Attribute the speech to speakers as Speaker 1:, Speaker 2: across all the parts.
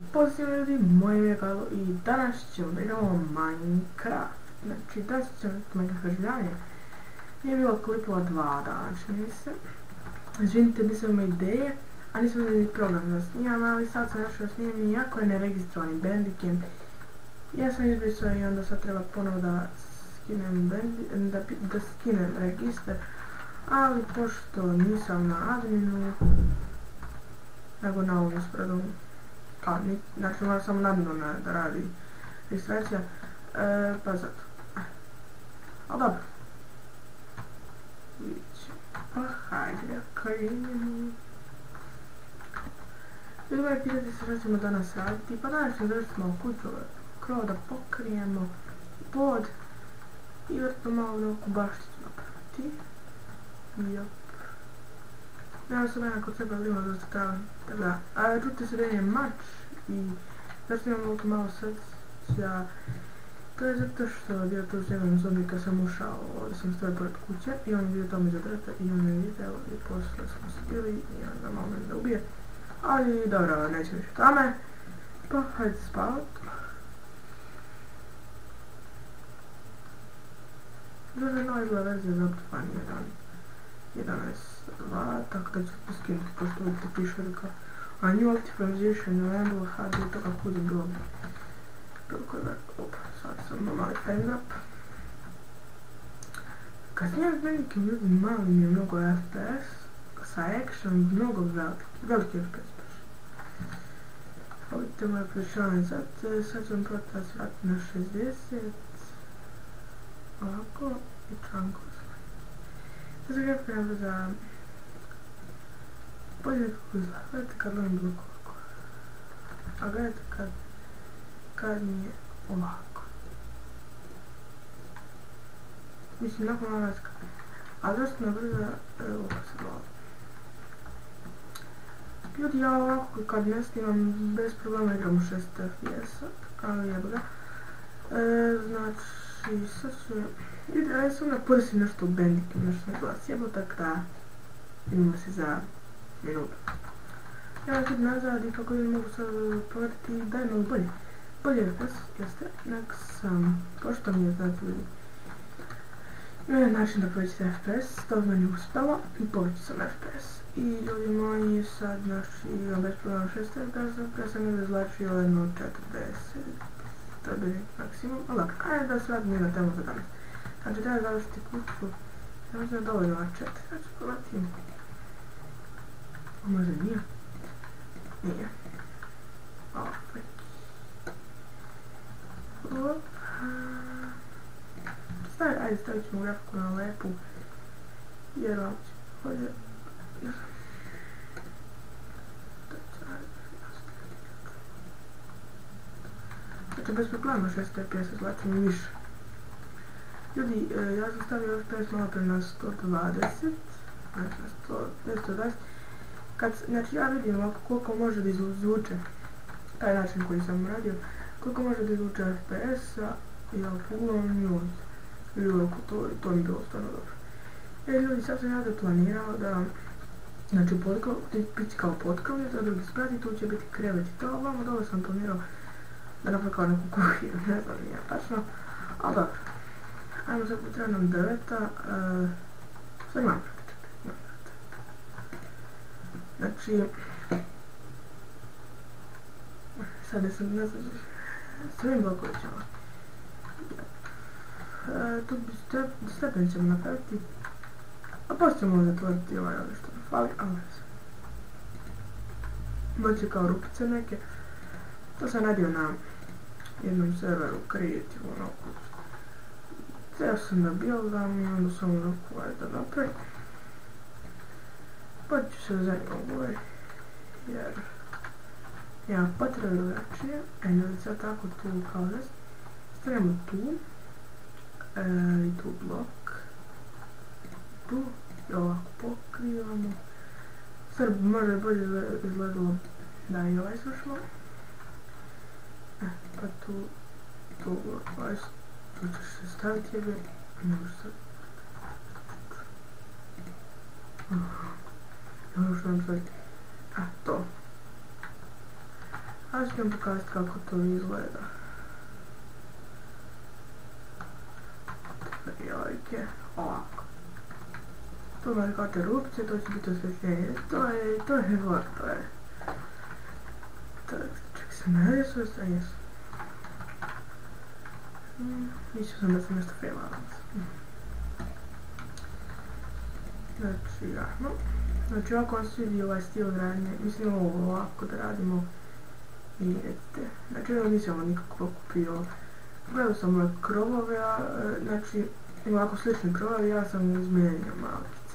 Speaker 1: Pozdrav ljudi, moje ime je Karlo i danas ćemo da igramo Minecraft. Znači, danas ćemo Minecraft preživljavanje. Nije bilo klipova 2 dana, čini mi se. Izvinite, nisam imao ideje, a nisam imao ni program da snimam, ali sad sam našao da snimam iako je neregistrovani Bandicam. Ja sam izbrisao i onda sad treba ponovo da skinem da skinem register, ali pošto nisam na adminu, nego na ovom ispredom, znači mora samo nadmino da radi registracija, pa zato. Ali dobro. Vidjet ćemo. Pa hajde, krenimo. Ljudi moji pitati se što ćemo danas raditi, pa danas ćemo završiti malo kuću, krov da pokrijemo, pod i vrtno malo neku bašticu napraviti. Jop. Nema sam jedan kod sebe, ali ima dosta travan. Tako da, čuti se da je mač i zašto imam ovako malo srca. To je zato što je bio tu s jednom zombi kad sam ušao, ovdje sam stoje pored kuće i on je bio tamo iza drveta i on je video i posle smo se bili i onda malo mene da ubije. Ali dobro, neće više tome. Pa hajde spavat. Dobro, nova izgleda verzija za Optifine 11.2, tako da ću skinuti, pošto vidite piše da kao a new Optifine version available HD, to kako bude bilo koji ver, opa, sad sam mali frame up. Kad snimam s Bandicam ljudi mali mi je mnogo FPS, sa action mnogo veliki FPS baš. Vidite moje prešavanje sad ću vam probati da se vrati na 60, ovako i članko svoj. Da se grafiramo za bolje nekako izgleda, gledajte kad lovim bilo koliko, a gledajte kad mi je ovako. Mislim, nakon ona razlika. A dosta na brza, evo se gleda. Ljudi, ja ovako kad ne snimam, bez problema igram u 6 FPS-a, ali jebo ga. Znači, sad ću... Ljudi, ja sam da podesim nešto u Bandicam, nešto sam glas jebo, tako da vidimo se za minutu. Ja vam sad nazad i kako vidim mogu sad povratiti da je malo bolje. Bolje FPS, jeste, nek sam, pošto mi je znači ljudi. Ima jedan način da povećate FPS, to meni uspelo i poveću sam FPS. I ljudi moji sad, znači, imam bez problema 6 FPS, sam je izlačio jedno 40, to je bi maksimum, ali dobro, ajde da se radim na temu za danas. Znači, treba završiti kuću, ja mislim da dovoljno na 4, znači povratim. A možda nije? Nije. Opet. Ajde, stavit ćemo grafiku na lepu, jer vam će bolje. Znači, bez problema 6 FPS zlačim i više. Ljudi, ja sam stavio FPS malo pre na 120, znači na 120. Znači, ja vidim ovako koliko može da izvuče taj način koji sam radio, koliko može da izvuče FPS-a i ovako uglavnom nju. Ljubavko, to mi je bilo stvarno dobro. Ljudi, sad sam ja da planirao da, znači biti kao potkrovlje, za drugi sprat i tu će biti krevet i to, ovamo dole sam planirao da napravim kao neku kuhinu, ne znam nije tačno, ali dobro. Ajmo sad potrebno nam drveta, sve imam drveta. Znači, sad ne znam, s ovim blokovićama. Tu bi stepen ćemo napraviti, a poslije ćemo zatvoriti ovaj ovdje što nam fali, ali ne znam. Moće kao rupice neke, to sam radio na jednom serveru Creative, onako. Htio sam da buildam i onda sam onako da napravim. Pa ću se zanimati ovaj, jer nema potrebe drugačije, ljudi sad tako tu kao da stavljamo tu. I tu blok, tu i ovako pokrivamo. Sad možda je bolje izgledalo da i ovaj slušamo. Pa tu ovaj, tu ćeš se staviti jebe, ne možeš sad. Ne možeš nam staviti, to. A ću vam pokazati kako to izgleda. Jojke, ovako. Tu imate kao te rupice, to će biti osvjetljenje. To je život, to je. Čekaj se ne jesu, jesu. Mislio sam da sam nešto failala. Znači, no. Znači, ovako vam svidi ovaj stil radnje. Mislim ovo ovako da radimo. I recite. Znači, ovo nisam nikako kupio. Gledao sam ove krovove, znači, ovako slični krovovi, ja sam izmijenio malice.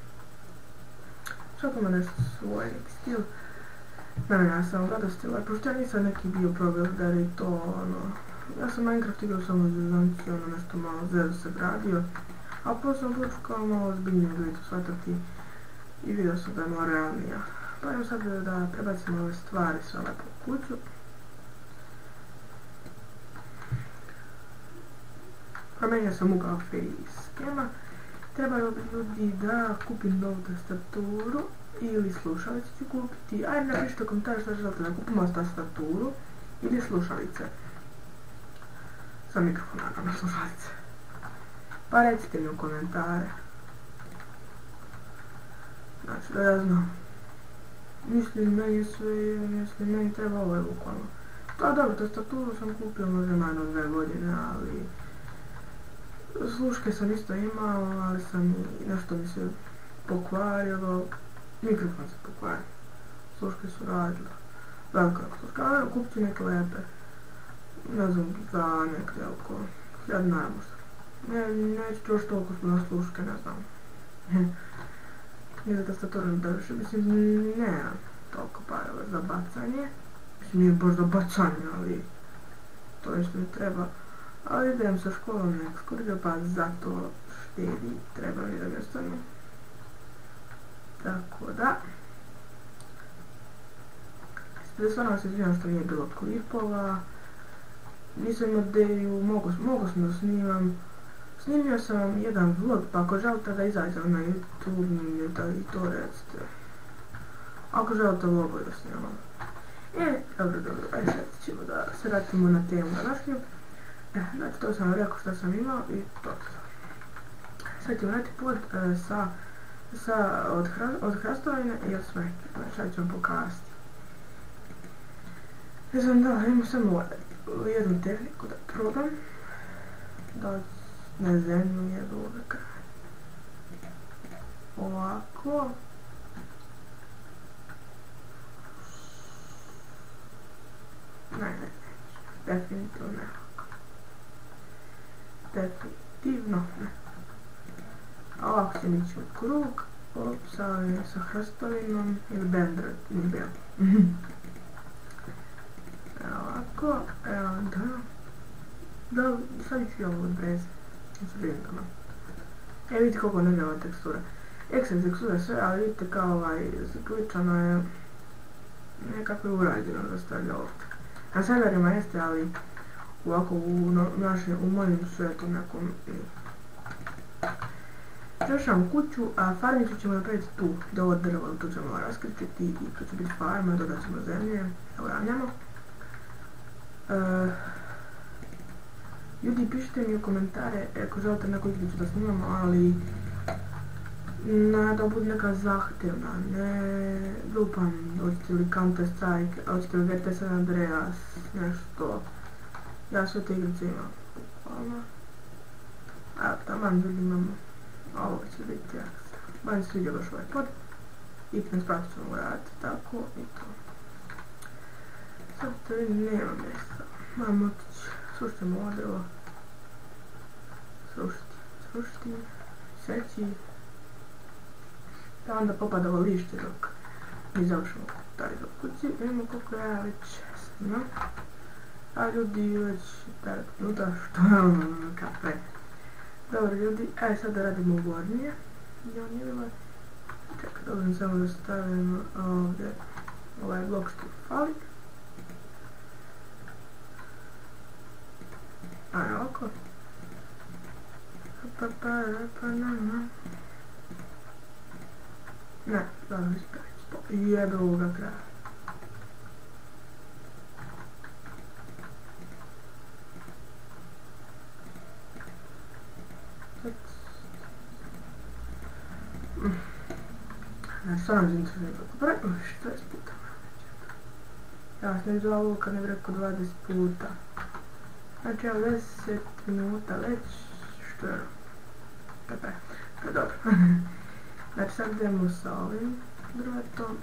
Speaker 1: Svako ima nešto svoj neki stil. Naravno, ja sam gledao stil, pošto ja nisam neki bio programer i to, ono, ja sam Minecraft igrao samo za zanci, ono, nešto malo zezu se gradio, a poslije sam počeo kao malo zbiljniju igricu shvatati i vidio sam da je malo realnija. Pa idem sad da prebacimo ove stvari sve lepo u kuću. Promenio sam ugao facecama. Trebalo bi ljudi da kupim novu tastaturu ili slušalice ću kupiti. Ajde napišite u komentarju što želite da kupimo tastaturu ili slušalice. Sa mikrofon naravno slušalice. Pa recite mi u komentare. Znači da ja znam. Mislim meni treba ovo je bukvalno. Pa dobro, tastaturu sam kupio možda manje od 2 godine, ali sluške sam isto imao, ali sam i nešto mi se pokvarilo. Mikrofon se pokvario. Sluške su radile. Velika sluška, ali kupit ću neke lepe. Ne znam, za nekde oko 1000 dinara možda. Neću još toliko na sluške, ne znam. Nije za tastaturu mi previše, mislim, ne toliko parova za bacanje. Mislim, nije baš za bacanje, ali to je što mi treba. Ali idem sa školom na ekskurziju, pa zato štedi, treba mi da mi ostane. Tako da. Stvarno se izvinjam što nije bilo klipova. Nisam imao ideju, mogu sam da snimam. Snimio sam jedan vlog, pa ako želite da izađem na YouTube, da i to recite. Ako želite vlogove da snimam. Dobro, ajde sad ćemo da se vratimo na temu današnju. Znači to sam rekao što sam imao i to. Sad ćemo raditi pod od hrastovine i od smeke. Znači sad ću vam pokazati. Ne znam da, imam samo jednu tehniku da probam. Da na zemlju jedu ove kraje. Ovako. Ne. Definitivno ne. Definitivno ne. Ovako ćemo ići u krug, sa hrastovinom ili bendra, ili bel. Ovako, evo da, sad ću ja ovo odbrezati, sa blindama. Vidite koliko ne ova tekstura. Ekstra tekstura sve, ali vidite kao zaključano je nekako je urađeno da stavlja ovdje. Na serverima jeste, ali ovako u mojim svetu nekom završavam kuću, a farmicu ćemo napraviti tu, da ovo drvo tu ćemo raskrčiti i tu će biti farma, dodat ćemo zemlje, evo ravnjamo. Ljudi, pišite mi u komentare ako želite neku igricu da snimamo, ali da bude neka zahtjevna, ne lupam, hoćete li Counter Strike, hoćete li VT San Andreas, nešto. Ja sve te igrice imam, bukvalno. Evo, taman ljudi imamo. Ovo će biti ekstra. Manje se sviđa baš ovaj pod. I transparent ćemo raditi tako i to. Sad to vidim, nema mjesta. Moram otići, suštimo ovo drvo. Srušiti, seći. Da onda popada ovo lišće dok mi završimo taj do kući. Vidimo koliko ja već snimam. A ljudi već 5 minuta, što je ono kafe. Dobro ljudi, ajde sad da radimo gornje. Čekaj, dobrim samo da stavim ovdje ovaj blok što fali. Ajde ovako. Ne, dobro ispraviti. Jebe ovoga kraja. stvarno interesantno. Što je s puta? Ja sam izvala ovo kad ne bi rekao 20 puta. Znači, 10 minuta već, što je pepe, to je dobro. Znači, sad idemo sa ovim drvetom.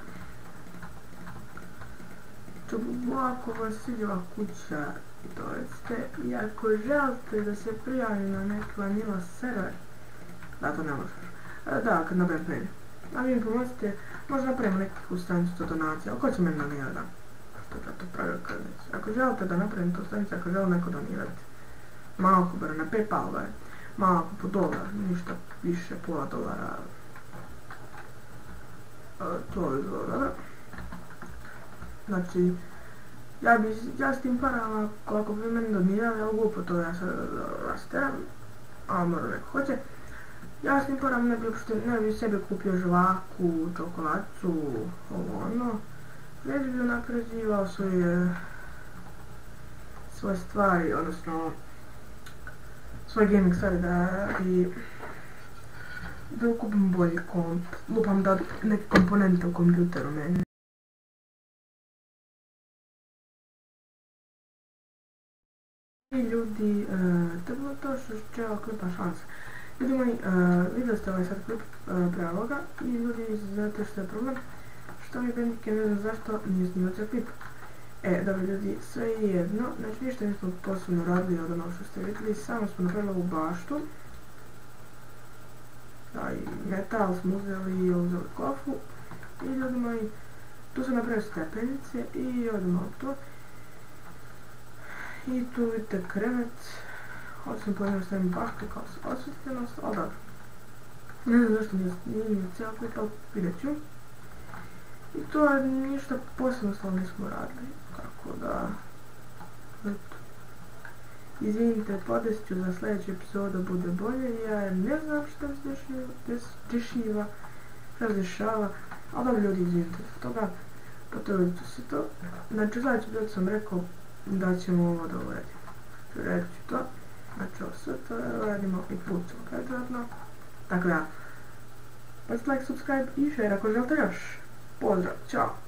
Speaker 1: Ako vas svidjela kuća, to recite, i ako želite da se prijavim na neki vanila server, da, to ne možeš. Da, kad napravim mail. A vi mi pomozite, možda napravimo neku stranicu za donacije, ali ko će meni donirati, da? Što je to pravio kad neće. Ako želite da napravim tu stranicu, ako želi neko donirati, malko bar na PayPal, bar, malko po $1, ništa više, pola dolara, to je dobro. Znači, ja s tim parama, ako bi meni donirali, ali glupo to ja sad rasteram, a mora neko hoće. Ja s tim parama ne bi sebi kupio žvaku, čokoladicu, ovo ono, već bi napređivao svoje stvari, odnosno svoje gaming stvari da kupim bolji komp, lupam da neke komponente u kompjuteru meni. I ljudi, to je bilo to što će ova klipa šansa. Ljudi moji, vidjeli ste ovaj sad klip pre ovoga i ljudi, znate što je problem, što mi Bandike ne znam zašto nije snimao cijel klip. Dobro ljudi, sve je jedno, znači ništa nismo posebno radili od onog što ste vidjeli, samo smo napravili ovu baštu. Da, i metal smo uzeli kofu i ljudi moji, tu sam napravio stepenice i odmah to. I tu vidite krevet, osim po njemu stavim baštu kao osvjetljenost, ali dobro. Ne znam zašto nije cijela klipa, vidjet ću. I to je ništa posebno stvarno nismo radili, tako da, eto. Izvinite, podesit ću za sljedeću epizodu bude bolje, ja ne znam što se dešava, ali dobro ljudi, izvinite za toga, potrudit ću se to. Znači, sljedeću epizodu sam rekao da ćemo ovo da uradimo. Uradit ću to, znači ovo sve to uradimo i pucamo pretratno. Tako da, pazite like, subscribe i share ako želite još. Pozdrav, čao!